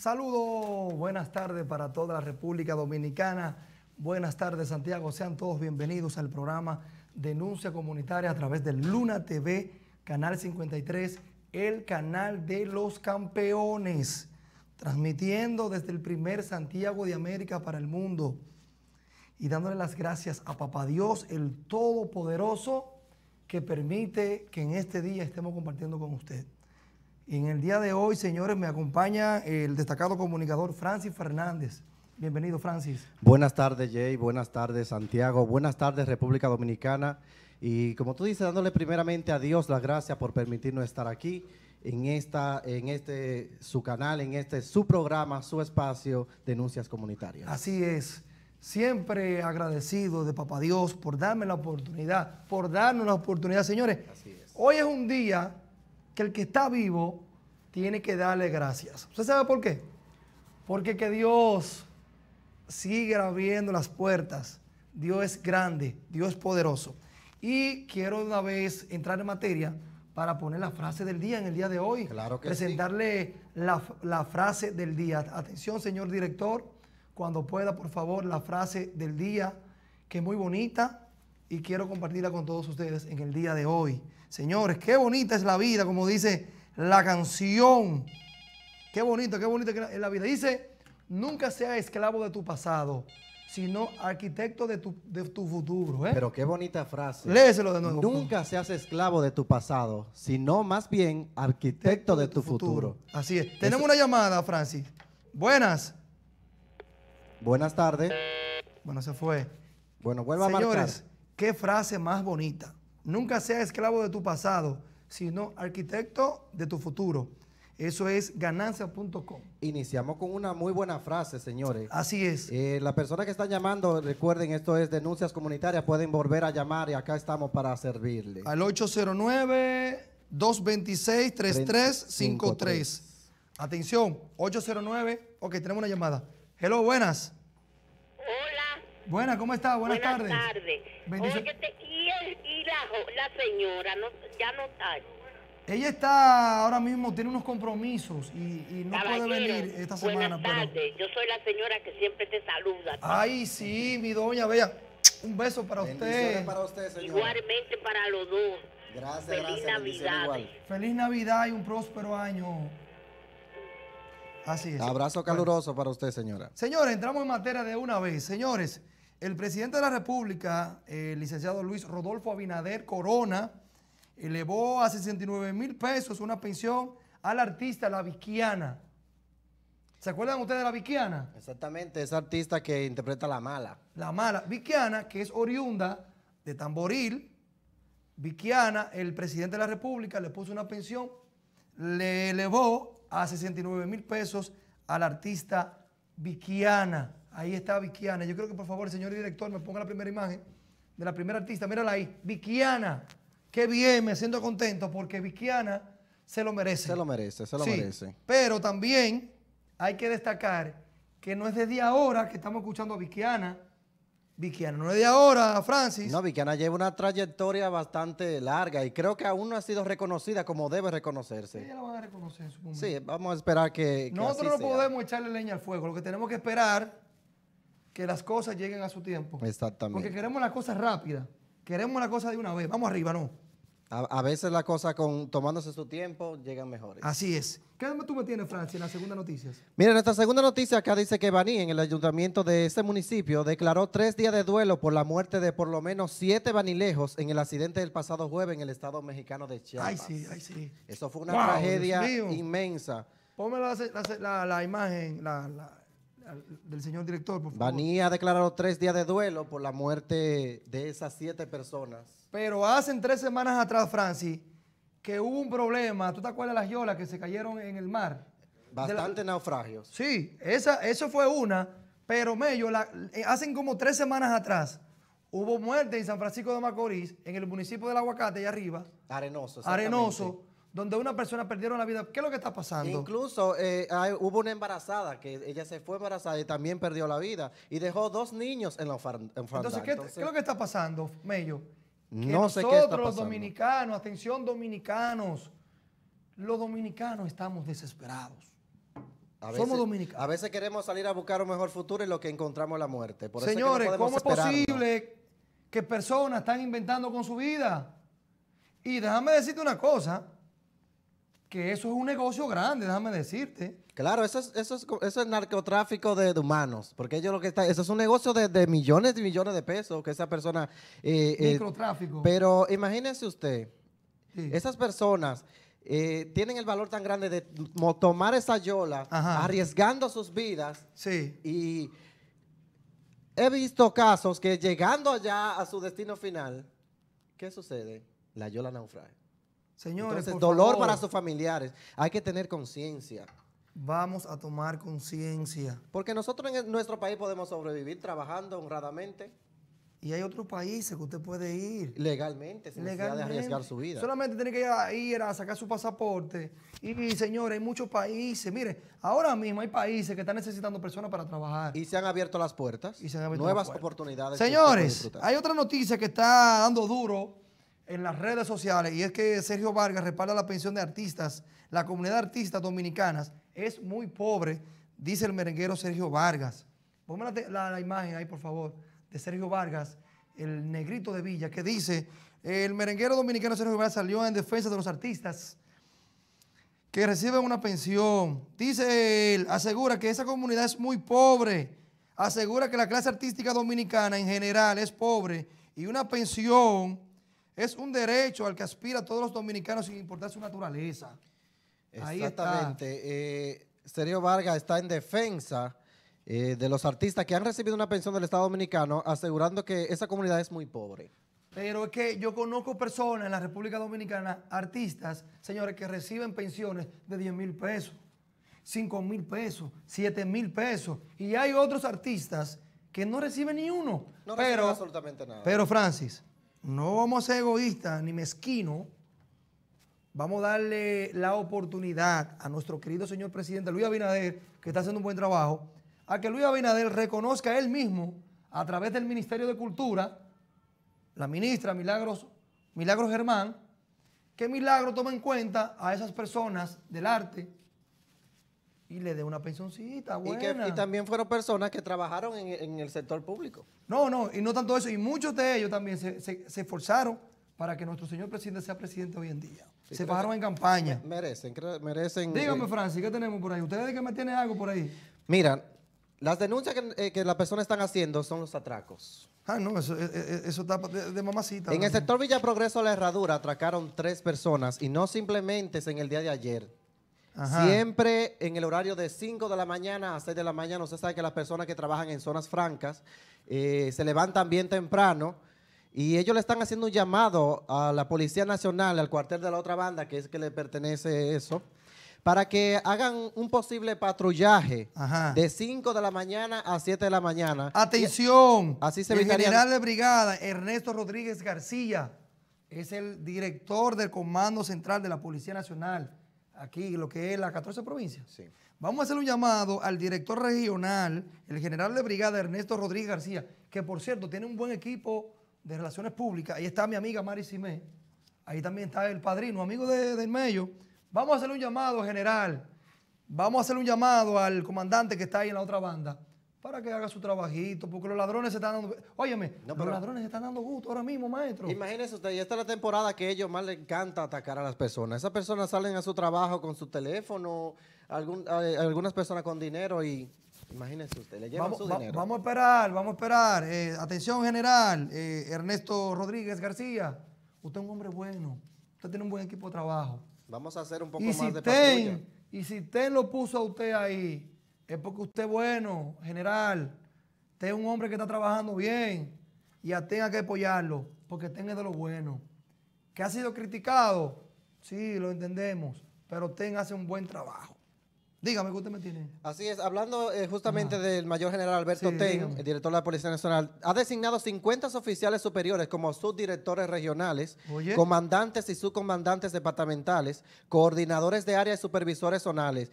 Saludos, buenas tardes para toda la República Dominicana. Buenas tardes, Santiago. Sean todos bienvenidos al programa Denuncia Comunitaria a través de Luna TV, Canal 53, el canal de los campeones, transmitiendo desde el primer Santiago de América para el mundo y dándole las gracias a Papá Dios, el Todopoderoso, que permite que en este día estemos compartiendo con usted. Y en el día de hoy, señores, me acompaña el destacado comunicador Francis Fernández. Bienvenido, Francis. Buenas tardes, Jay. Buenas tardes, Santiago. Buenas tardes, República Dominicana. Y como tú dices, dándole primeramente a Dios las gracias por permitirnos estar aquí en su canal, su programa, su espacio, Denuncias Comunitarias. Así es. Siempre agradecido de Papá Dios por darme la oportunidad, por darnos la oportunidad, señores. Así es. Hoy es un día que el que está vivo tiene que darle gracias. ¿Usted sabe por qué? Porque que Dios sigue abriendo las puertas. Dios es grande, Dios es poderoso. Y quiero de una vez entrar en materia para poner la frase del día en el día de hoy. Claro que presentarle sí. la frase del día. Atención, señor director, cuando pueda, por favor, la frase del día, que es muy bonita y quiero compartirla con todos ustedes en el día de hoy. Señores, qué bonita es la vida, como dice la canción. Qué bonito es la vida. Dice, nunca seas esclavo de tu pasado, sino arquitecto de tu futuro. Pero qué bonita frase. Léeselo de nuevo. Nunca seas esclavo de tu pasado, sino más bien arquitecto de tu futuro. Así es. Tenemos una llamada, Francis. Buenas. Buenas tardes. Bueno, se fue. Bueno, vuelva a marcar. Señores, qué frase más bonita. Nunca seas esclavo de tu pasado, sino arquitecto de tu futuro. Eso es ganancia.com. Iniciamos con una muy buena frase, señores. Así es. La persona que está llamando, recuerden, esto es Denuncias Comunitarias, pueden volver a llamar y acá estamos para servirle. Al 809-226-3353. Atención, 809. Ok, tenemos una llamada. Hello, buenas. Hola. Buenas, ¿cómo está? Buenas tardes. Buenas tardes. Bendición. Óyete, y la señora ya no está. Ella está ahora mismo, tiene unos compromisos y no puede venir esta semana. Buenas tardes. Yo soy la señora que siempre te saluda. Ay, sí, mi doña, vea. Un beso para usted. Para usted, señora. Igualmente para los dos. Gracias, Feliz bendición Navidad. igual. Feliz Navidad y un próspero año. Así es. Abrazo caluroso para usted, señora. Señores, entramos en materia de una vez. Señores, el presidente de la República, el licenciado Luis Rodolfo Abinader Corona, elevó a 69,000 pesos una pensión al artista La Viquiana. ¿Se acuerdan ustedes de La Viquiana? Exactamente, esa artista que interpreta La Mala. La Mala. Viquiana, que es oriunda de Tamboril. Viquiana, el presidente de la República le puso una pensión, le elevó a 69,000 pesos al artista Viquiana. Ahí está Viquiana. Yo creo que por favor el señor director me ponga la primera imagen de la primera artista. Mírala ahí, Viquiana. Qué bien, me siento contento porque Viquiana se lo merece. Se lo merece, se lo Sí, merece. pero también hay que destacar que no es desde ahora que estamos escuchando a Viquiana. Viquiana no es de ahora, Francis. No, Viquiana lleva una trayectoria bastante larga y creo que aún no ha sido reconocida como debe reconocerse. Ella la van a reconocer en su momento. Sí, vamos a esperar que Nosotros así no sea. podemos echarle leña al fuego. Lo que tenemos que esperar que las cosas lleguen a su tiempo. Exactamente. Porque queremos las cosas rápidas. Queremos las cosas de una vez. Vamos arriba, ¿no? A veces las cosas tomándose su tiempo llegan mejores. Así es. ¿Qué tú me tienes, Francia, en la segunda noticias? Miren, nuestra segunda noticia acá dice que Baní, en el ayuntamiento de ese municipio, declaró 3 días de duelo por la muerte de por lo menos 7 banilejos en el accidente del pasado jueves en el estado mexicano de Chiapas. Ay, sí, ay, sí. Eso fue una Wow, tragedia Dios mío. inmensa. Ponme la imagen del señor director, por favor. Baní ha declarado 3 días de duelo por la muerte de esas 7 personas. Pero hace 3 semanas atrás, Francis, que hubo un problema. ¿Tú te acuerdas de las yolas que se cayeron en el mar? Bastantes naufragios. Sí, eso fue una, pero Mello, hacen como 3 semanas atrás, hubo muerte en San Francisco de Macorís, en el municipio del Aguacate, allá arriba. Arenoso. Exactamente. Arenoso, donde una persona perdieron la vida. ¿Qué es lo que está pasando? Incluso hubo una embarazada, que ella se fue embarazada y también perdió la vida. Y dejó 2 niños en la orfandad. Entonces, ¿qué es lo que está pasando, Mello? Que No sé qué está nosotros los pasando. dominicanos, atención dominicanos, los dominicanos estamos desesperados. Somos dominicanos. A veces queremos salir a buscar un mejor futuro y lo que encontramos es la muerte. Por Señores, eso es que no ¿cómo es podemos esperarnos. posible que personas están inventando con su vida? Y déjame decirte una cosa, que eso es un negocio grande, déjame decirte. Claro, eso es narcotráfico de humanos, porque ellos lo que está, eso es un negocio de millones y millones de pesos que esa persona... Microtráfico. Pero imagínese usted, Sí. esas personas tienen el valor tan grande de tomar esa yola, Ajá. arriesgando sus vidas, Sí. y he visto casos que llegando allá a su destino final, ¿qué sucede? La yola naufraga. Señores, Entonces, por dolor favor, para sus familiares. Hay que tener conciencia. vamos a tomar conciencia. Porque nosotros en nuestro país podemos sobrevivir trabajando honradamente, Y hay otros países que usted puede ir. legalmente, sin necesidad de arriesgar su vida. Solamente tiene que ir a sacar su pasaporte. Y señores, hay muchos países. Mire, ahora mismo hay países que están necesitando personas para trabajar. Y se han abierto las puertas, Y se han abierto nuevas las puertas. oportunidades. que usted puede Señores, disfrutar. hay otra noticia que está dando duro en las redes sociales y es que Sergio Vargas respalda la pensión de artistas. La comunidad de artistas dominicanas es muy pobre, dice el merenguero Sergio Vargas. Ponme la imagen ahí, por favor, de Sergio Vargas, el negrito de Villa, que dice, el merenguero dominicano Sergio Vargas salió en defensa de los artistas que reciben una pensión. Dice él, asegura que esa comunidad es muy pobre, asegura que la clase artística dominicana en general es pobre y una pensión es un derecho al que aspira todos los dominicanos sin importar su naturaleza. Ahí está. Exactamente. Sergio Vargas está en defensa de los artistas que han recibido una pensión del Estado Dominicano, asegurando que esa comunidad es muy pobre. Pero es que yo conozco personas en la República Dominicana, artistas, señores, que reciben pensiones de 10,000 pesos, 5,000 pesos, 7,000 pesos. Y hay otros artistas que no reciben ni uno. No reciben absolutamente nada. Pero, Francis, no vamos a ser egoístas ni mezquinos. Vamos a darle la oportunidad a nuestro querido señor presidente Luis Abinader, que está haciendo un buen trabajo, a que Luis Abinader reconozca él mismo, a través del Ministerio de Cultura, la ministra Milagros Germán, que Milagro toma en cuenta a esas personas del arte y le dé una pensioncita buena. Y también fueron personas que trabajaron en el sector público. No, y no tanto eso, y muchos de ellos también se esforzaron para que nuestro señor presidente sea presidente hoy en día. Sí, se fajaron en campaña. Merecen. Dígame, Francis, ¿qué tenemos por ahí? ¿Ustedes que me tienen algo por ahí? Mira, las denuncias que las personas están haciendo son los atracos. Ah, no, eso está de mamacita. En el sector Villa Progreso La Herradura atracaron 3 personas y no simplemente es en el día de ayer. Ajá. Siempre en el horario de 5 de la mañana a 6 de la mañana. Usted sabe que las personas que trabajan en zonas francas se levantan bien temprano y ellos le están haciendo un llamado a la Policía Nacional, al cuartel de la otra banda, que es que le pertenece eso, para que hagan un posible patrullaje. Ajá. De 5 de la mañana a 7 de la mañana. Atención, Así se el evitaría- general de brigada Ernesto Rodríguez García es el director del Comando Central de la Policía Nacional, aquí lo que es la 14 provincias. Sí. Vamos a hacer un llamado al director regional, el general de brigada Ernesto Rodríguez García, que por cierto tiene un buen equipo de relaciones públicas. Ahí está mi amiga Mari Simé, ahí también está el padrino, amigo del Mello. Vamos a hacerle un llamado, general. Vamos a hacerle un llamado al comandante que está ahí en la otra banda para que haga su trabajito, porque los ladrones se están dando... Óyeme, No, los ladrones se están dando gusto ahora mismo, maestro. Imagínese usted, y esta es la temporada que a ellos más les encanta atacar a las personas. Esas personas salen a su trabajo con su teléfono, algunas personas con dinero y imagínese usted, le llevan su dinero. Vamos a esperar. Atención, general. Ernesto Rodríguez García, usted es un hombre bueno. Usted tiene un buen equipo de trabajo. Vamos a hacer un poco Y más si de patrulla. Ten lo puso a usted ahí, es porque usted es bueno, general. Usted es un hombre que está trabajando bien y tenga que apoyarlo, porque tenga de lo bueno. Que ha sido criticado, sí, lo entendemos, pero Ten hace un buen trabajo. Dígame que usted me tiene. Así es, hablando justamente del mayor general Alberto Sí, Ten, dígame. el director de la Policía Nacional, ha designado 50 oficiales superiores como subdirectores regionales, Oye. comandantes y subcomandantes departamentales, coordinadores de áreas y supervisores zonales.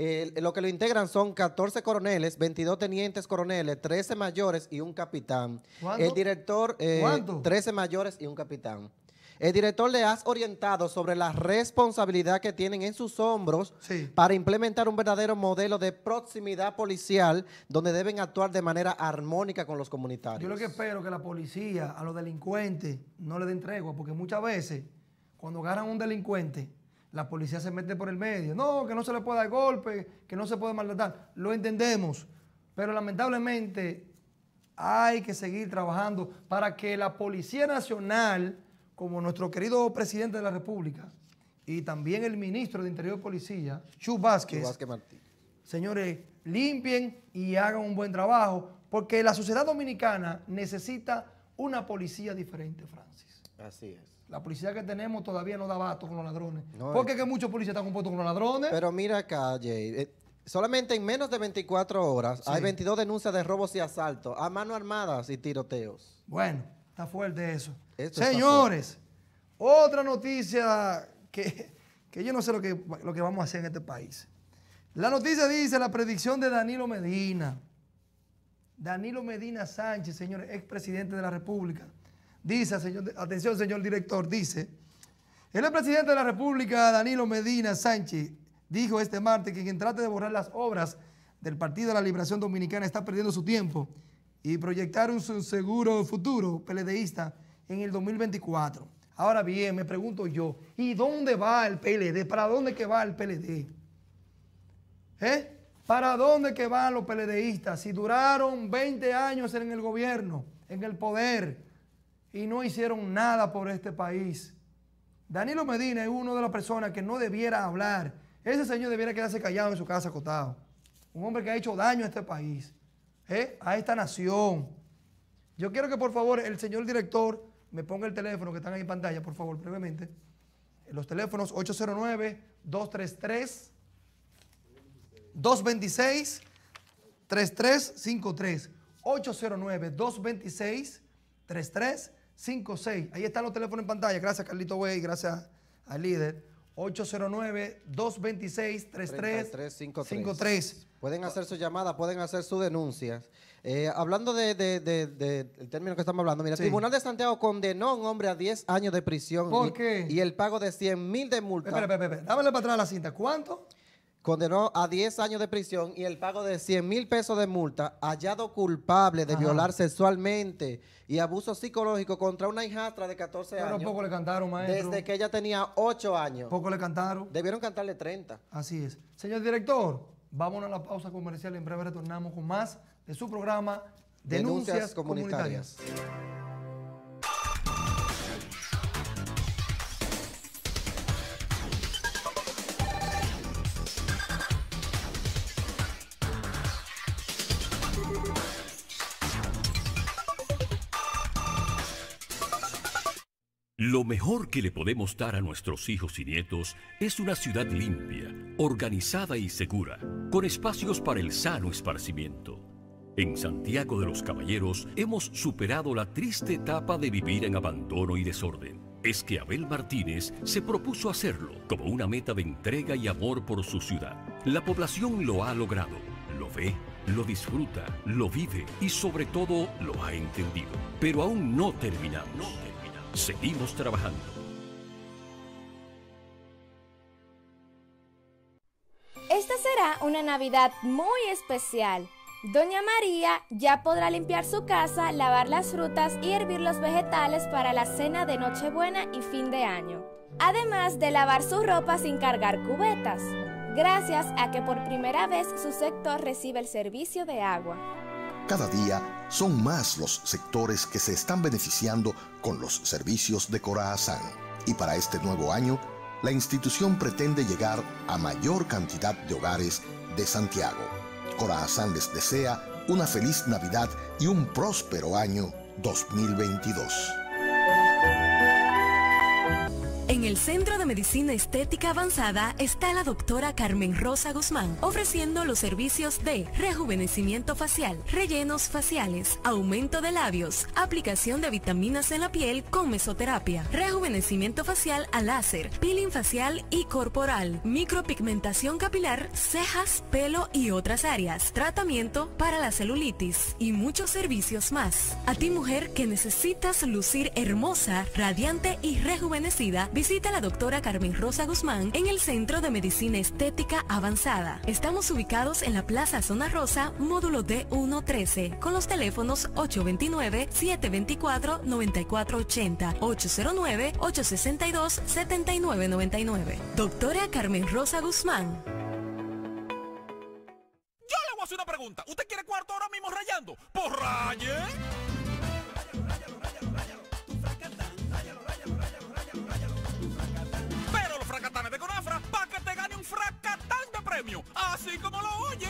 Lo que lo integran son 14 coroneles, 22 tenientes coroneles, 13 mayores y un capitán. ¿Cuánto? El director, ¿Cuánto? 13 mayores y un capitán. el director le has orientado sobre la responsabilidad que tienen en sus hombros para implementar un verdadero modelo de proximidad policial donde deben actuar de manera armónica con los comunitarios. Yo lo que espero es que la policía a los delincuentes no le den tregua, porque muchas veces cuando agarran a un delincuente, la policía se mete por el medio. No, que no se le puede dar golpe, que no se puede maltratar. Lo entendemos, pero lamentablemente hay que seguir trabajando para que la Policía Nacional, como nuestro querido presidente de la República y también el ministro de Interior y Policía, Chu Vázquez, señores, limpien y hagan un buen trabajo, porque la sociedad dominicana necesita una policía diferente, Francis. Así es. La policía que tenemos todavía no da abasto con los ladrones. No, porque es que muchos policías están compuestos con los ladrones. Pero mira acá, Jay, solamente en menos de 24 horas hay 22 denuncias de robos y asaltos a mano armadas y tiroteos. Bueno, está fuerte eso. Señores, otra noticia que yo no sé lo que vamos a hacer en este país. La noticia dice la predicción de Danilo Medina. Danilo Medina Sánchez, señores, expresidente de la República. Dice, señor, atención, señor director, dice, el presidente de la República, Danilo Medina Sánchez, dijo este martes que quien trate de borrar las obras del Partido de la Liberación Dominicana está perdiendo su tiempo y proyectar un seguro futuro PLDista en el 2024. Ahora bien, me pregunto yo, ¿y dónde va el PLD? ¿Para dónde que va el PLD? ¿Para dónde que van los PLDistas? Si duraron 20 años en el gobierno, en el poder, y no hicieron nada por este país. Danilo Medina es una de las personas que no debiera hablar. Ese señor debiera quedarse callado en su casa acostado. Un hombre que ha hecho daño a este país, a esta nación. Yo quiero que por favor el señor director me ponga el teléfono que están ahí en pantalla, por favor, brevemente. Los teléfonos 809-233-226-3353. 809-226-3353. Ahí están los teléfonos en pantalla. Gracias, Carlito Wey, gracias al líder. 809-226-3353. Pueden hacer su llamada, pueden hacer sus denuncias. Hablando del término que estamos hablando, mira, el Tribunal de Santiago condenó a un hombre a 10 años de prisión. ¿Por qué? Y el pago de 100,000 de multa. Espera. Dámele para atrás la cinta. ¿Cuánto? Condenó a 10 años de prisión y el pago de 100,000 pesos de multa, hallado culpable de violar sexualmente y abuso psicológico contra una hijastra de 14 años. Pero poco le cantaron, maestro. Desde que ella tenía 8 años. Poco le cantaron. Debieron cantarle 30. Así es. Señor director, vámonos a la pausa comercial. En breve retornamos con más de su programa Denuncias Comunitarias. Lo mejor que le podemos dar a nuestros hijos y nietos es una ciudad limpia, organizada y segura, con espacios para el sano esparcimiento. En Santiago de los Caballeros hemos superado la triste etapa de vivir en abandono y desorden. Es que Abel Martínez se propuso hacerlo como una meta de entrega y amor por su ciudad. La población lo ha logrado, lo ve, lo disfruta, lo vive y sobre todo lo ha entendido. Pero aún no terminamos. Seguimos trabajando. Esta será una Navidad muy especial. Doña María ya podrá limpiar su casa, lavar las frutas y hervir los vegetales para la cena de Nochebuena y fin de año. Además de lavar su ropa sin cargar cubetas, gracias a que por primera vez su sector recibe el servicio de agua. Cada día son más los sectores que se están beneficiando con los servicios de Corazán. Y para este nuevo año, la institución pretende llegar a mayor cantidad de hogares de Santiago. Corazán les desea una feliz Navidad y un próspero año 2022. En el Centro de Medicina Estética Avanzada está la doctora Carmen Rosa Guzmán, ofreciendo los servicios de rejuvenecimiento facial, rellenos faciales, aumento de labios, aplicación de vitaminas en la piel con mesoterapia, rejuvenecimiento facial a láser, peeling facial y corporal, micropigmentación capilar, cejas, pelo y otras áreas, tratamiento para la celulitis y muchos servicios más. A ti, mujer que necesitas lucir hermosa, radiante y rejuvenecida, visita a la doctora Carmen Rosa Guzmán en el Centro de Medicina Estética Avanzada. Estamos ubicados en la Plaza Zona Rosa, módulo D113, con los teléfonos 829-724-9480, 809-862-7999. Doctora Carmen Rosa Guzmán. Yo le voy a hacer una pregunta. ¿Usted quiere cuarto ahora mismo rayando? ¡Pues raye! Pero los fracatanes de Conafra, para que te gane un fracatán de premio, así como lo oye.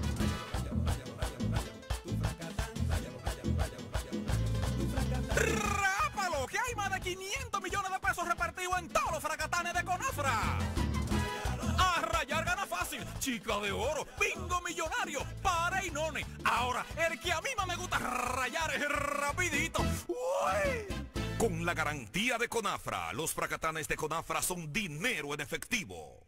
¡Rápalo! Que hay más de 500 millones de pesos repartidos en todos los fracatanes de Conafra. A rayar gana fácil, chica de oro, bingo millonario, para y none. Ahora, el que a mí más me gusta rayar es rapidito. ¡Uy! Con la garantía de Conafra, los fracatanes de Conafra son dinero en efectivo.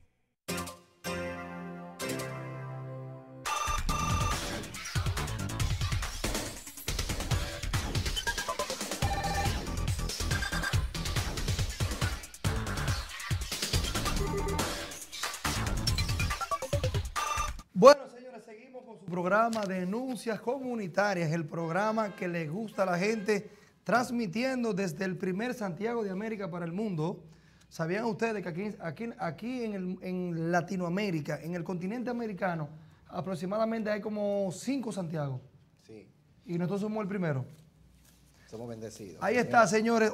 Bueno, señores, seguimos con su programa Denuncias Comunitarias, el programa que le gusta a la gente, transmitiendo desde el primer Santiago de América para el mundo. ¿Sabían ustedes que aquí en Latinoamérica, en el continente americano, aproximadamente hay como 5 Santiago? Sí. Y nosotros somos el primero. Somos bendecidos. Ahí está, señores,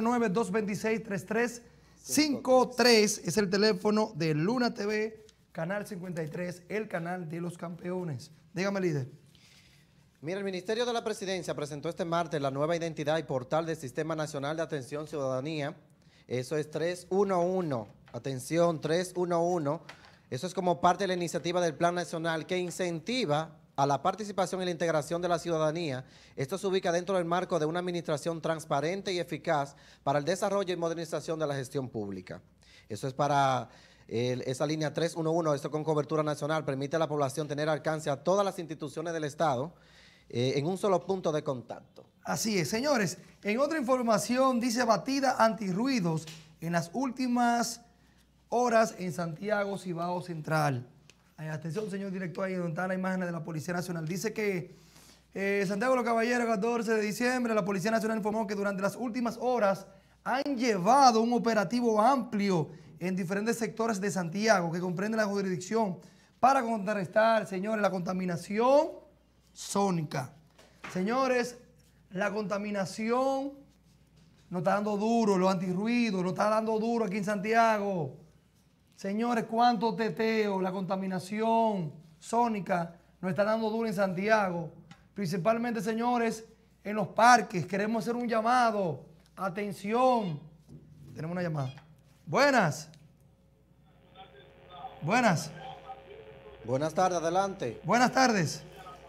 809-226-3353 es el teléfono de Luna TV, Canal 53, el canal de los campeones. Dígame, líder. Mira, el Ministerio de la Presidencia presentó este martes la nueva identidad y portal del Sistema Nacional de Atención Ciudadanía. Eso es 311. Atención, 311. Eso es como parte de la iniciativa del Plan Nacional que incentiva a la participación y la integración de la ciudadanía. Esto se ubica dentro del marco de una administración transparente y eficaz para el desarrollo y modernización de la gestión pública. Eso es para esa línea 311, esto con cobertura nacional, permite a la población tener alcance a todas las instituciones del Estado en un solo punto de contacto. Así es, señores. En otra información, dice batida antirruidos en las últimas horas en Santiago, Cibao Central. Atención, señor director, ahí donde está la imagen de la Policía Nacional. Dice que Santiago de los Caballeros, 14 de diciembre, la Policía Nacional informó que durante las últimas horas han llevado un operativo amplio en diferentes sectores de Santiago que comprende la jurisdicción para contrarrestar, señores, la contaminación sónica. Señores, la contaminación nos está dando duro, los antirruidos nos está dando duro aquí en Santiago. Señores, cuánto teteo, la contaminación sónica nos está dando duro en Santiago. Principalmente, señores, en los parques. Queremos hacer un llamado. Atención. Tenemos una llamada. Buenas. Buenas. Buenas tardes, adelante. Buenas tardes.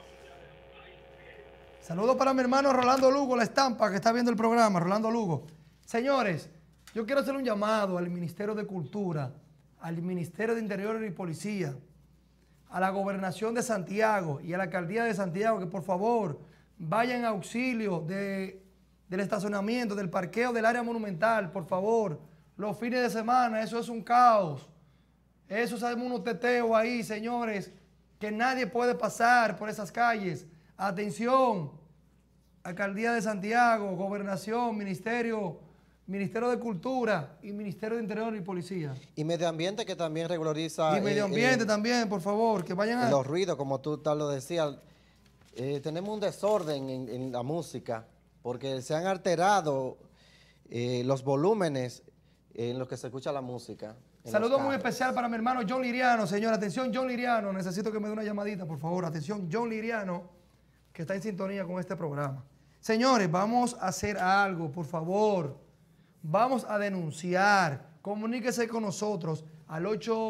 Saludos para mi hermano Rolando Lugo, la estampa que está viendo el programa, Rolando Lugo. Señores, yo quiero hacer un llamado al Ministerio de Cultura, al Ministerio de Interior y Policía, a la Gobernación de Santiago y a la Alcaldía de Santiago, que por favor vayan a auxilio del estacionamiento, del parqueo del área monumental, por favor. Los fines de semana, eso es un caos. Eso sabemos unos teteos ahí, señores, que nadie puede pasar por esas calles. Atención, Alcaldía de Santiago, Gobernación, Ministerio de Cultura y Ministerio de Interior y Policía. Y Medio Ambiente, que también regulariza... Y Medio Ambiente también, por favor, que vayan a... Los ruidos, como tú tal lo decías. Tenemos un desorden en la música, porque se han alterado los volúmenes en los que se escucha la música. Saludo muy especial para mi hermano John Liriano, señor. Atención, John Liriano. Necesito que me dé una llamadita, por favor. Atención, John Liriano, que está en sintonía con este programa. Señores, vamos a hacer algo, por favor. Vamos a denunciar Comuníquese con nosotros al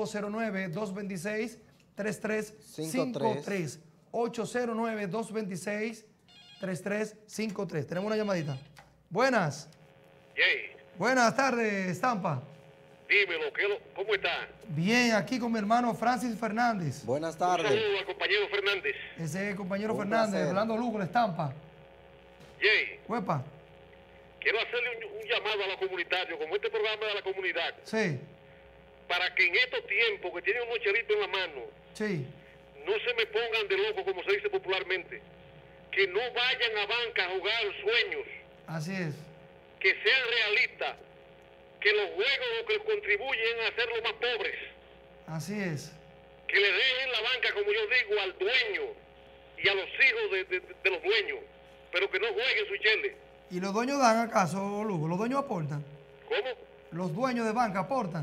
809-226-3353. 809-226-3353. Tenemos una llamadita. Buenas. Jay, Buenas tardes, Estampa. dímelo, ¿cómo está? Bien, aquí con mi hermano Francis Fernández. Buenas Un tardes. saludo al compañero Fernández. Ese es el compañero Un Fernández, placer. Orlando Lugo, la Estampa. Jay, Huepa. quiero hacerle un llamado a los comunitarios, como este programa de la comunidad, Sí, para que en estos tiempos que tienen unos chelitos en la mano, sí. no se me pongan de loco, como se dice popularmente. Que no vayan a banca a jugar sueños, Así es. que sean realistas, que los juegos lo que contribuyen a hacerlos más pobres, Así es. que le dejen la banca, como yo digo, al dueño y a los hijos de los dueños, pero que no jueguen su chele. ¿Y los dueños dan acaso, Lugo? ¿Los dueños aportan? ¿Cómo? ¿Los dueños de banca aportan?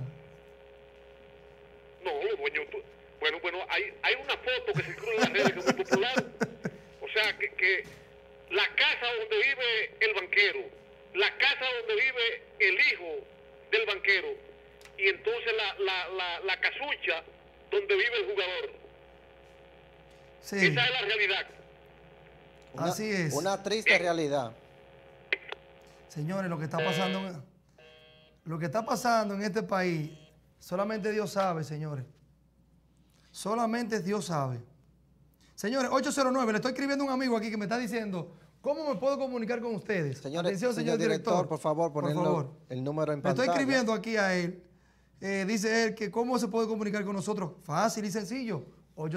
No, los dueños... Bueno, hay una foto que circula en las redes que es muy popular. O sea, que la casa donde vive el banquero, la casa donde vive el hijo del banquero, y entonces la casucha donde vive el jugador. Sí, Esa es la realidad. así es. Una triste realidad. Señores, lo que está pasando en este país, solamente Dios sabe, señores. Solamente Dios sabe. Señores, 809, le estoy escribiendo a un amigo aquí que me está diciendo, ¿cómo me puedo comunicar con ustedes? Señores, Atención, señor director. por favor, ponerlo el número en Le pantalla. estoy escribiendo aquí a él. Dice él que cómo se puede comunicar con nosotros. Fácil y sencillo.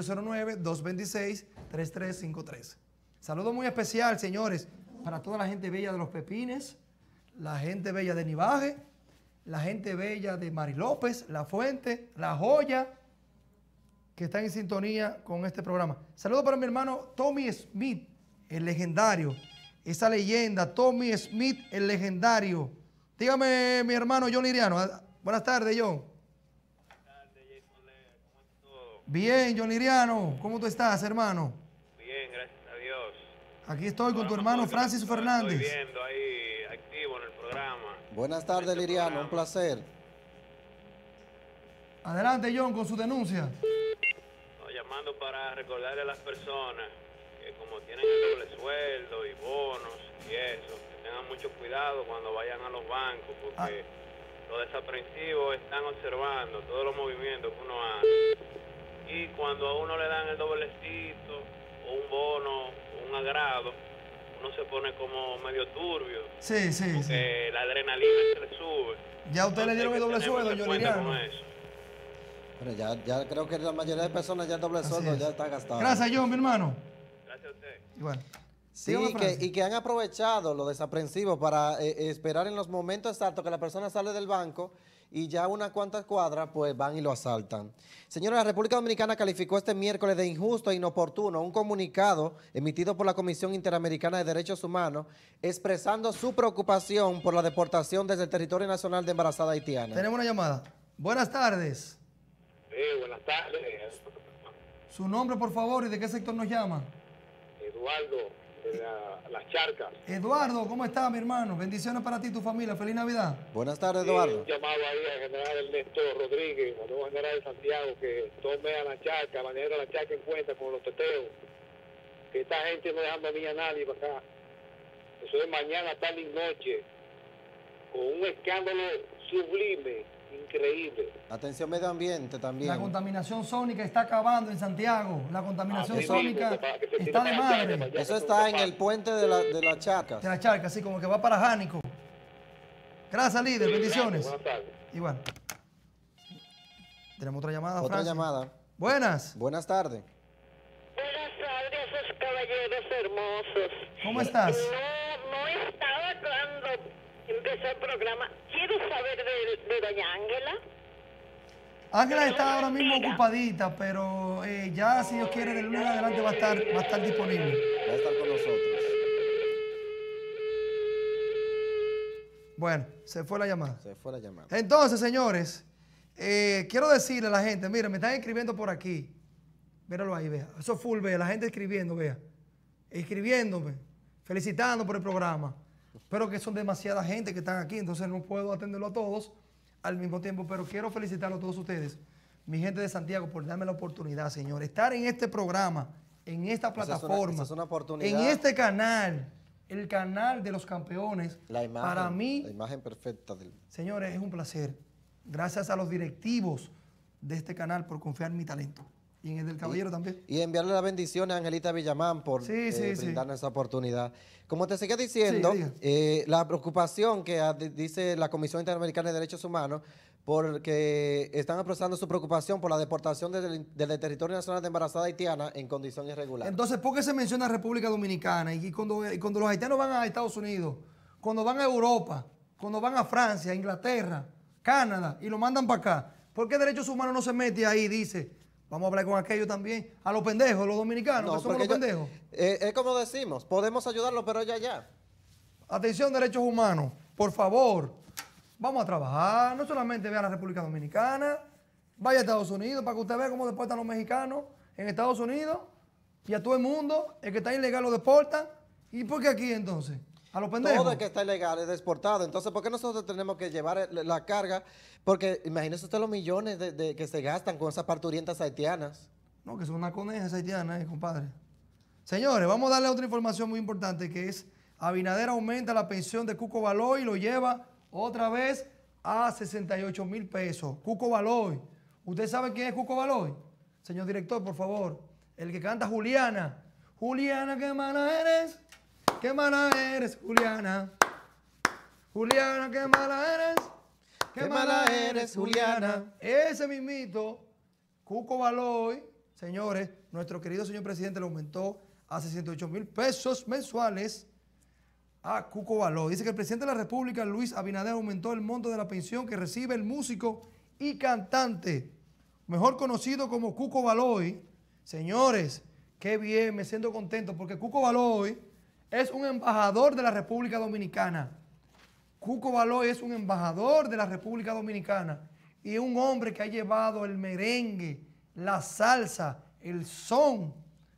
809-226-3353. Saludo muy especial, señores, para toda la gente bella de Los Pepines, la gente bella de Nivaje, la gente bella de Mari López, La Fuente, La Joya, que están en sintonía con este programa. Saludo para mi hermano Tommy Smith, el legendario. Esa leyenda, Tommy Smith, el legendario. Dígame, mi hermano John Liriano. Buenas tardes, John. Buenas tardes, Jay Soler. ¿Cómo está todo? Bien, John Liriano. ¿Cómo tú estás, hermano? Bien, gracias a Dios. Aquí estoy con tu hermano Francis Fernández. Estoy viendo ahí activo en el programa. Buenas tardes, Liriano. Un placer. Adelante, John, con su denuncia. Llamando para recordarle a las personas que como tienen el doble sueldo y bonos y eso, que tengan mucho cuidado cuando vayan a los bancos, porque los desaprensivos están observando todos los movimientos que uno hace. Y cuando a uno le dan el doblecito o un bono o un agrado, uno se pone como medio turbio. Sí. Porque la adrenalina se le sube. Ya usted le dieron el doble sueldo, John Liriano. Bueno, ya creo que la mayoría de personas ya el doble sueldo ya está gastado. Gracias, John, mi hermano. Gracias a usted. Igual. Sí, y que han aprovechado los desaprensivos para esperar en los momentos exactos que la persona sale del banco y ya unas cuantas cuadras pues van y lo asaltan. Señora, la República Dominicana calificó este miércoles de injusto e inoportuno un comunicado emitido por la Comisión Interamericana de Derechos Humanos expresando su preocupación por la deportación desde el territorio nacional de embarazada haitiana. Tenemos una llamada. Buenas tardes. Buenas tardes. Su nombre, por favor, y de qué sector nos llama. Eduardo, de Las Charcas. Eduardo, ¿cómo está, mi hermano? Bendiciones para ti y tu familia. Feliz Navidad. Buenas tardes, Eduardo. Un llamado ahí al general Ernesto Rodríguez, al nuevo general de Santiago, que tome a La Charca, maneje a La Charca en cuenta con los teteos. Que esta gente no dejando a mí a nadie para acá. Eso es mañana, tarde y noche, con un escándalo sublime, increíble. Atención medio ambiente también. La contaminación sónica está acabando en Santiago. La contaminación Así sónica mismo, que se tire está de para allá, madre. para allá. Eso está en el puente de la Charcas. De La Charca, así como que va para Jánico. Gracias, líder. Sí, Bendiciones. gracias, buenas tardes. Igual. Tenemos otra llamada, Otra Francis. llamada. Buenas. Buenas tardes. Buenas tardes, esos caballeros hermosos. ¿Cómo estás? No estaba cuando empezó el programa. Quiero saber de doña Ángela. Ángela está ahora mismo ocupadita, pero ya, si Dios quiere, del lunes en adelante va a estar disponible. Va a estar con nosotros. Bueno, se fue la llamada. Se fue la llamada. Entonces, señores, quiero decirle a la gente, mira, me están escribiendo por aquí. Míralo ahí, vea. Eso es full, vea. La gente escribiendo, vea. Escribiéndome, felicitando por el programa. Pero que son demasiada gente que están aquí, entonces no puedo atenderlo a todos. al mismo tiempo, pero quiero felicitarlos a todos ustedes, mi gente de Santiago, por darme la oportunidad, señor, estar en este programa, en esta plataforma, esa es una oportunidad. en este canal, el canal de los campeones. La imagen, para mí, la imagen perfecta del... Señores, es un placer. Gracias a los directivos de este canal por confiar en mi talento. Y en el del caballero también. Y enviarle la bendición a Angelita Villamán por brindarnos esa oportunidad. Como te seguía diciendo, la preocupación que dice la Comisión Interamericana de Derechos Humanos, porque están expresando su preocupación por la deportación del territorio nacional de embarazada haitiana en condición irregular. Entonces, ¿por qué se menciona República Dominicana? Y cuando los haitianos van a Estados Unidos, cuando van a Europa, cuando van a Francia, Inglaterra, Canadá, y lo mandan para acá, ¿por qué Derechos Humanos no se mete ahí y dice, vamos a hablar con aquellos también, a los pendejos, los dominicanos, que somos los pendejos? Es como decimos, podemos ayudarlos, pero ya. Atención, Derechos Humanos, por favor, vamos a trabajar, no solamente vea a la República Dominicana, vaya a Estados Unidos para que usted vea cómo deportan los mexicanos en Estados Unidos y a todo el mundo, el que está ilegal lo deportan. ¿Y por qué aquí entonces? A los pendejos. Todo el que está ilegal es deportado. Entonces, ¿por qué nosotros tenemos que llevar la carga? Porque imagínese usted los millones que se gastan con esas parturientas haitianas. No, que son una coneja haitiana, compadre. Señores, vamos a darle otra información muy importante, que es Abinader aumenta la pensión de Cuco Baloy y lo lleva otra vez a 68,000 pesos. Cuco Baloy. ¿Usted sabe quién es Cuco Baloy? Señor director, por favor. El que canta Juliana. Juliana, qué mala eres. Qué mala eres, Juliana. Juliana, qué mala eres. Qué mala eres, Juliana. Ese mismito, Cuco Baloy, señores, nuestro querido señor presidente le aumentó a 68,000 pesos mensuales a Cuco Baloy. Dice que el presidente de la República, Luis Abinader, aumentó el monto de la pensión que recibe el músico y cantante, mejor conocido como Cuco Baloy. Señores, qué bien, me siento contento porque Cuco Baloy es un embajador de la República Dominicana. Cuco Baloy es un embajador de la República Dominicana y un hombre que ha llevado el merengue, la salsa, el son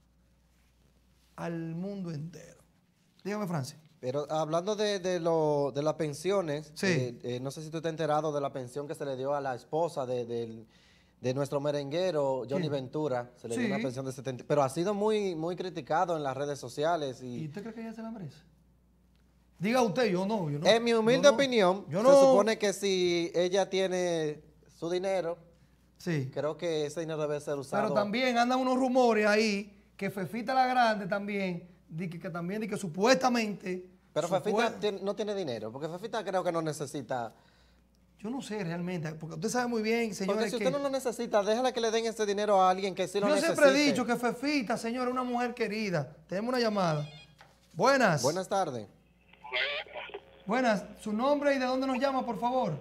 al mundo entero. Dígame, Francis. Pero hablando de las pensiones, no sé si tú estás enterado de la pensión que se le dio a la esposa de nuestro merenguero, Johnny Ventura. Se le dio una pensión de 70, pero ha sido muy criticado en las redes sociales. ¿Y usted cree que ella se la merece? Diga usted, yo no. En mi humilde opinión, se supone que si ella tiene su dinero, creo que ese dinero debe ser usado. Pero también andan unos rumores ahí que Fefita la Grande también, que supuestamente... Pero Fefita no tiene dinero, porque Fefita creo que no necesita... Yo no sé realmente, porque usted sabe muy bien, señores, porque si usted no lo necesita, déjala que le den ese dinero a alguien que sí lo necesite. Yo siempre he dicho que Fefita, señor, es una mujer querida. Tenemos una llamada. Buenas. Buenas tardes. Buenas. ¿Su nombre y de dónde nos llama, por favor?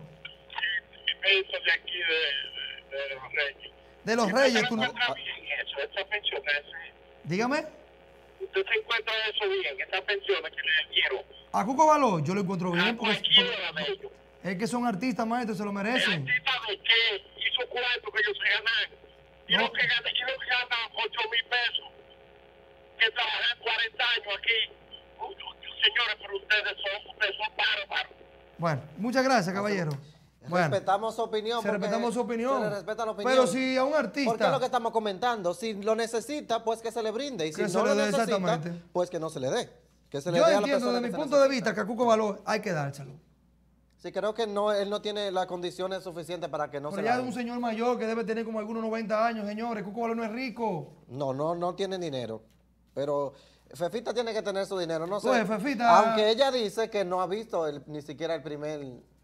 De aquí, de Los Reyes. De Los Reyes. ¿Usted se encuentra bien eso, esa pensión? Dígame. ¿Usted se encuentra eso bien, esa pensión que le dieron? A Cuco Baloy yo lo encuentro bien. Porque es que son artistas, maestro, se lo merecen. ¿Artistas de qué? Hizo cuarto que ellos se ganan. Y los que ganan 8,000 pesos, que trabajan 40 años aquí. Señores, pero ustedes son bárbaros. Bueno, muchas gracias, caballero. Bueno, respetamos su opinión. Respetamos su opinión. Se le respeta la opinión. Pero si a un artista... Porque es lo que estamos comentando. Si lo necesita, pues que se le brinde. Y si no lo necesita, pues que no se le dé. Que se le Yo dé entiendo desde mi punto de vista que a Cuco Baloy hay que dárselo. Sí, creo que él no tiene las condiciones suficientes para que no se le dé. Pero ya es un señor mayor que debe tener como algunos 90 años, señores. Cuco Baloy no es rico. No tiene dinero. Pero... Fefita tiene que tener su dinero, no sé. Pues Fefita... Aunque ella dice que no ha visto ni siquiera el primer,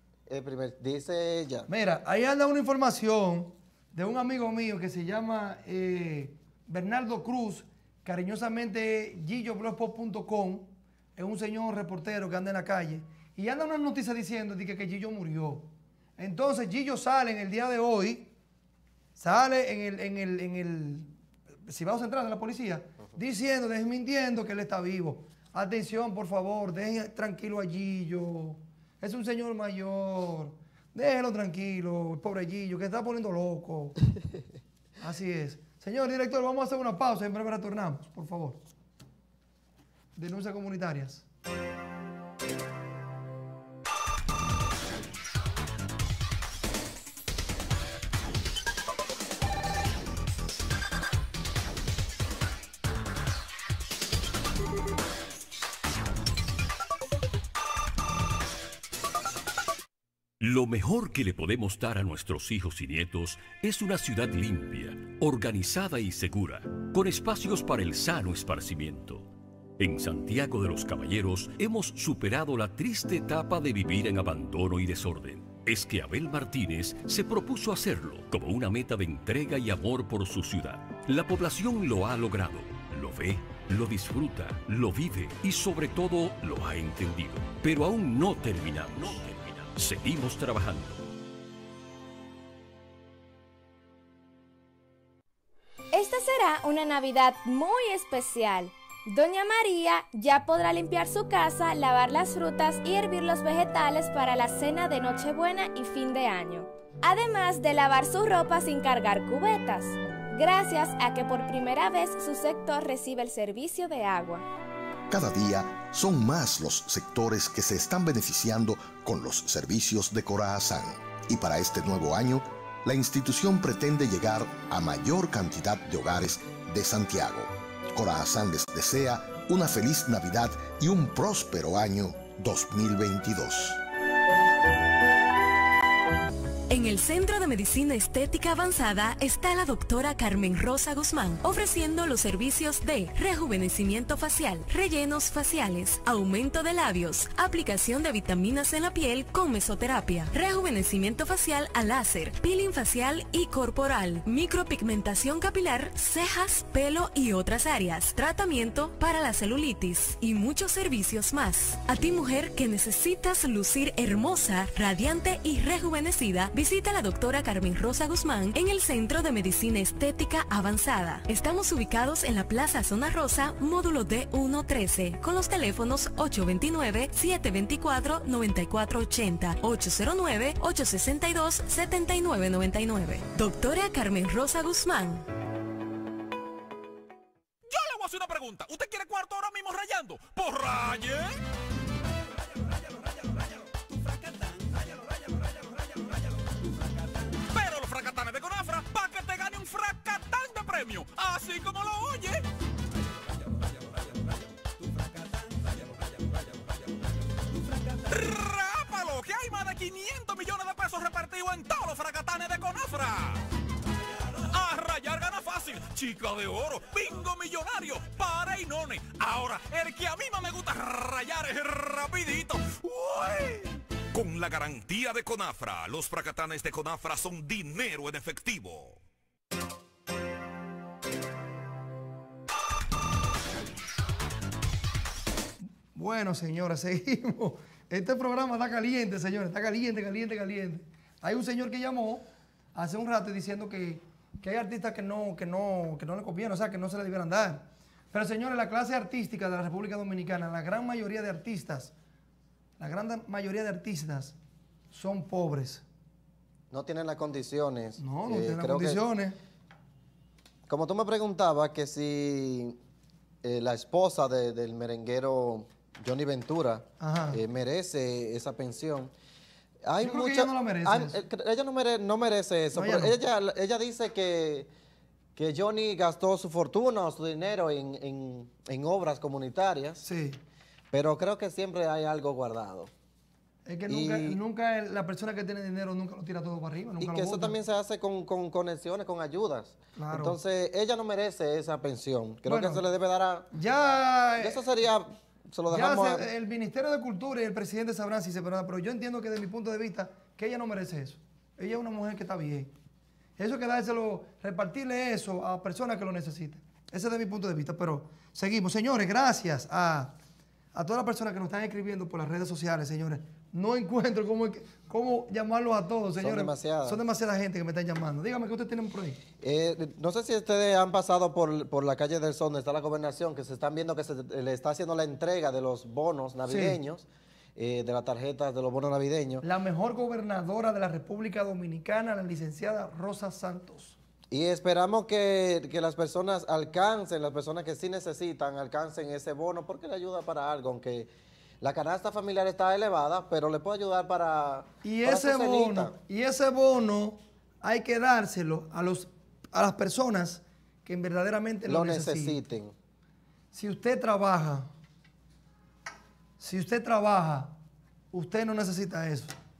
dice ella. Mira, ahí anda una información de un amigo mío que se llama Bernardo Cruz, cariñosamente gilloblogspot.com, es un señor reportero que anda en la calle, y anda una noticia diciendo que Gillo murió. Entonces Gillo sale en el día de hoy, sale en el Cibao Central de la policía, diciendo, desmintiendo que él está vivo. Atención, por favor, dejen tranquilo a Gillo. Es un señor mayor. Déjelo tranquilo, el pobre Gillo, que se está poniendo loco. Así es. Señor director, vamos a hacer una pausa y en breve retornamos, por favor. Denuncias comunitarias. Lo mejor que le podemos dar a nuestros hijos y nietos es una ciudad limpia, organizada y segura, con espacios para el sano esparcimiento. En Santiago de los Caballeros hemos superado la triste etapa de vivir en abandono y desorden. Es que Abel Martínez se propuso hacerlo como una meta de entrega y amor por su ciudad. La población lo ha logrado, lo ve, lo disfruta, lo vive y sobre todo lo ha entendido. Pero aún no terminamos. Seguimos trabajando. Esta será una Navidad muy especial. Doña María ya podrá limpiar su casa, lavar las frutas y hervir los vegetales para la cena de Nochebuena y fin de año. Además de lavar su ropa sin cargar cubetas, gracias a que por primera vez su sector recibe el servicio de agua. Cada día son más los sectores que se están beneficiando con los servicios de Corazán. Y para este nuevo año, la institución pretende llegar a mayor cantidad de hogares de Santiago. Corazán les desea una feliz Navidad y un próspero año 2022. En el Centro de Medicina Estética Avanzada está la doctora Carmen Rosa Guzmán, ofreciendo los servicios de rejuvenecimiento facial, rellenos faciales, aumento de labios, aplicación de vitaminas en la piel con mesoterapia, rejuvenecimiento facial a láser, peeling facial y corporal, micropigmentación capilar, cejas, pelo y otras áreas, tratamiento para la celulitis y muchos servicios más. A ti, mujer que necesitas lucir hermosa, radiante y rejuvenecida, visita a la doctora Carmen Rosa Guzmán en el Centro de Medicina Estética Avanzada. Estamos ubicados en la Plaza Zona Rosa, módulo D113, con los teléfonos 829-724-9480, 809-862-7999. Doctora Carmen Rosa Guzmán. Yo le voy a hacer una pregunta. ¿Usted quiere cuarto ahora mismo rayando? ¡Pues raye! Pero los fracatanes de Conafra, para que te gane un fracatán de premio, así como lo oye. ¡Rápalo! Que hay más de 500 millones de pesos repartidos en todos los fracatanes de Conafra. A rayar gana fácil, chica de oro, bingo millonario, para y none. Ahora, el que a mí más me gusta rayar es rapidito. ¡Uy! Con la garantía de Conafra, los fracatanes de Conafra son dinero en efectivo. Bueno, señores, seguimos. Este programa está caliente, señores, está caliente. Hay un señor que llamó hace un rato diciendo que hay artistas que no le conviene, o sea, que no se le debieran dar. Pero, señores, la clase artística de la República Dominicana, la gran mayoría de artistas son pobres. No tienen las condiciones. No tienen las condiciones. Como tú me preguntabas que si la esposa del merenguero Johnny Ventura merece esa pensión. Yo creo que ella no la merece. Ella no merece eso. No, ella dice que Johnny gastó su fortuna o su dinero en obras comunitarias. Sí. Pero creo que siempre hay algo guardado. Es que nunca la persona que tiene dinero nunca lo tira todo para arriba. Y que eso también se hace con conexiones, con ayudas. Claro. Entonces, ella no merece esa pensión. Creo que se le debe dar a... Eso sería... Se lo dejamos el Ministerio de Cultura y el presidente sabrán si se perderá, pero yo entiendo que desde mi punto de vista, que ella no merece eso. Ella es una mujer que está bien. Eso hay que dárselo, repartirle eso a personas que lo necesiten. Ese es de mi punto de vista, pero seguimos. Señores, gracias a todas las personas que nos están escribiendo por las redes sociales, señores. No encuentro cómo llamarlos a todos, señores. Son demasiada gente que me están llamando. Dígame, ¿qué ustedes tienen por ahí? No sé si ustedes han pasado por la calle del Sol, donde está la gobernación, que se están viendo que se le está haciendo la entrega de los bonos navideños, de las tarjetas de los bonos navideños. La mejor gobernadora de la República Dominicana, la licenciada Rosa Santos. Y esperamos que las personas alcancen, las personas que sí necesitan, alcancen ese bono, porque le ayuda para algo, aunque la canasta familiar está elevada, pero le puede ayudar para... Y ese bono hay que dárselo a las personas que verdaderamente lo necesiten. Si usted trabaja, usted no necesita eso.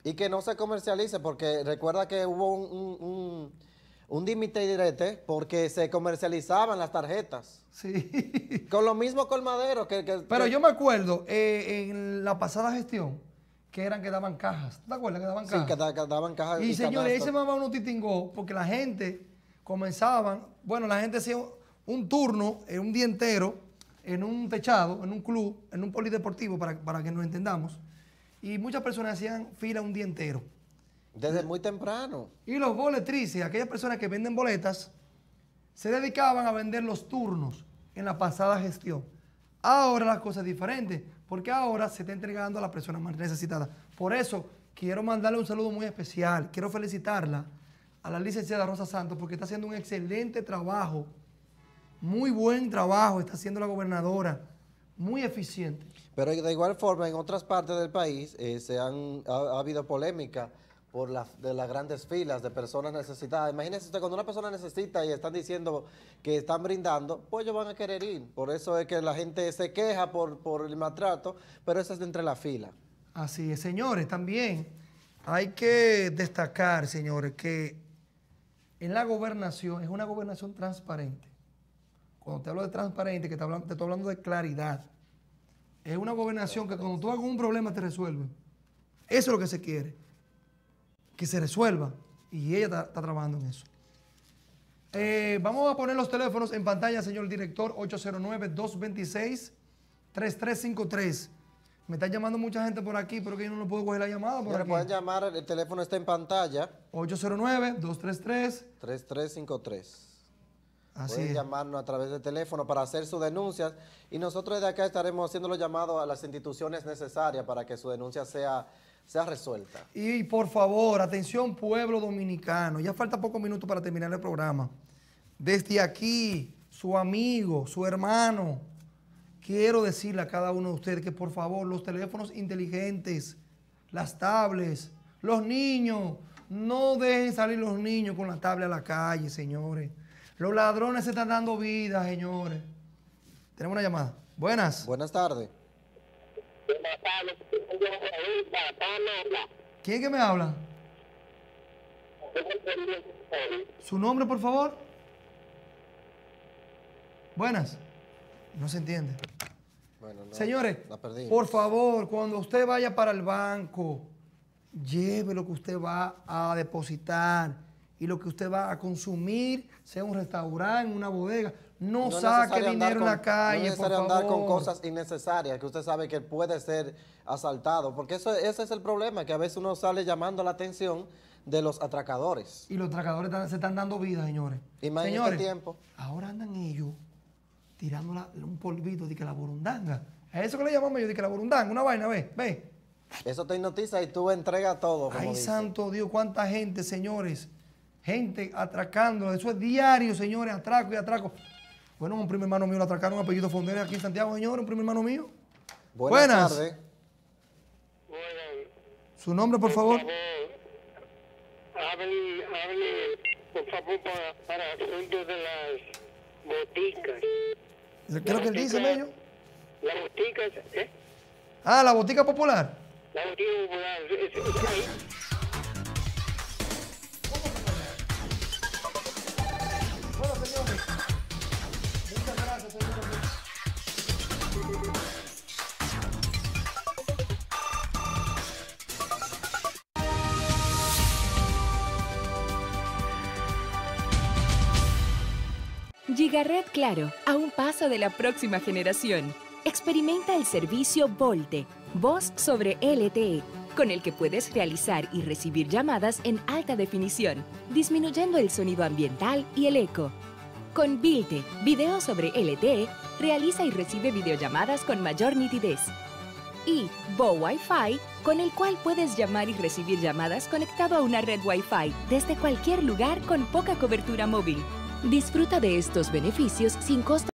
Y que no se comercialice, porque recuerda que hubo un límite y direte porque se comercializaban las tarjetas. Sí. Con lo mismo colmadero Pero yo me acuerdo en la pasada gestión que eran que daban cajas. ¿Te acuerdas que daban cajas? Sí, que daban cajas. Y señores, ahí se mamá uno titingó porque la gente comenzaban, bueno, la gente hacía un turno, un día entero, en un techado, en un club, en un polideportivo, para que nos entendamos. Y muchas personas hacían fila un día entero. Desde muy temprano. Y los boletrices, aquellas personas que venden boletas, se dedicaban a vender los turnos en la pasada gestión. Ahora la cosa es diferente, porque ahora se está entregando a las personas más necesitadas. Por eso quiero mandarle un saludo muy especial. Quiero felicitarla a la licenciada Rosa Santos, porque está haciendo un excelente trabajo, muy buen trabajo está haciendo la gobernadora, muy eficiente. Pero de igual forma, en otras partes del país ha habido polémica de las grandes filas de personas necesitadas. Imagínense usted, cuando una persona necesita y están diciendo que están brindando, pues ellos van a querer ir. Por eso es que la gente se queja por el maltrato, pero eso es de entre la fila. Así es, señores, también hay que destacar, señores, que en la gobernación es una gobernación transparente. Cuando te hablo de transparente, que te estoy hablando de claridad. Es una gobernación que cuando tú hagas un problema te resuelve. Eso es lo que se quiere. Que se resuelva. Y ella está trabajando en eso. Vamos a poner los teléfonos en pantalla, señor director. 809-226-3353. Me está llamando mucha gente por aquí, pero que yo no lo puedo coger la llamada por aquí. Pueden llamar, el teléfono está en pantalla. 809-233-3353. Pueden llamarnos a través del teléfono para hacer sus denuncias y nosotros desde acá estaremos haciendo los llamados a las instituciones necesarias para que su denuncia sea resuelta. Y por favor, atención pueblo dominicano, ya falta pocos minutos para terminar el programa. Desde aquí, su amigo, su hermano, quiero decirle a cada uno de ustedes que por favor los teléfonos inteligentes, las tablets, los niños, no dejen salir los niños con la tablet a la calle, señores. Los ladrones se están dando vida, señores. Tenemos una llamada. Buenas. Buenas tardes. ¿Quién que me habla? ¿Su nombre, por favor? Buenas. No se entiende. Bueno, no, señores, por favor, cuando usted vaya para el banco, lleve lo que usted va a depositar y lo que usted va a consumir, sea un restaurante, una bodega. No saque dinero en la calle, no es necesario andar con cosas innecesarias que usted sabe que puede ser asaltado, porque ese es el problema, que a veces uno sale llamando la atención de los atracadores. Y los atracadores se están dando vida, señores. Imagínate el tiempo. Ahora andan ellos tirando un polvito de que la burundanga. A eso que le llamamos yo de que la burundanga, una vaina, ve. Eso te hipnotiza y tú entregas todo. Ay, santo Dios, cuánta gente, señores. Gente atracando, eso es diario, señores, atraco y atraco. Bueno, un primo hermano mío lo atracaron, un apellido Fondera aquí en Santiago, señores, un primo hermano mío. Buenas tardes. Su nombre, por favor. Hable, por favor, para asuntos de las boticas. ¿Qué es lo que él dice, Mello? Las boticas, ¿eh? Ah, la botica popular. La botica popular, Bueno, señores, muchas gracias, señores. Gigaret Claro, a un paso de la próxima generación. Experimenta el servicio Volte, Voz sobre LTE, con el que puedes realizar y recibir llamadas en alta definición, disminuyendo el sonido ambiental y el eco. Con Vilte, video sobre LTE, realiza y recibe videollamadas con mayor nitidez. Y Vo Wi-Fi, con el cual puedes llamar y recibir llamadas conectado a una red Wi-Fi desde cualquier lugar con poca cobertura móvil. Disfruta de estos beneficios sin costo.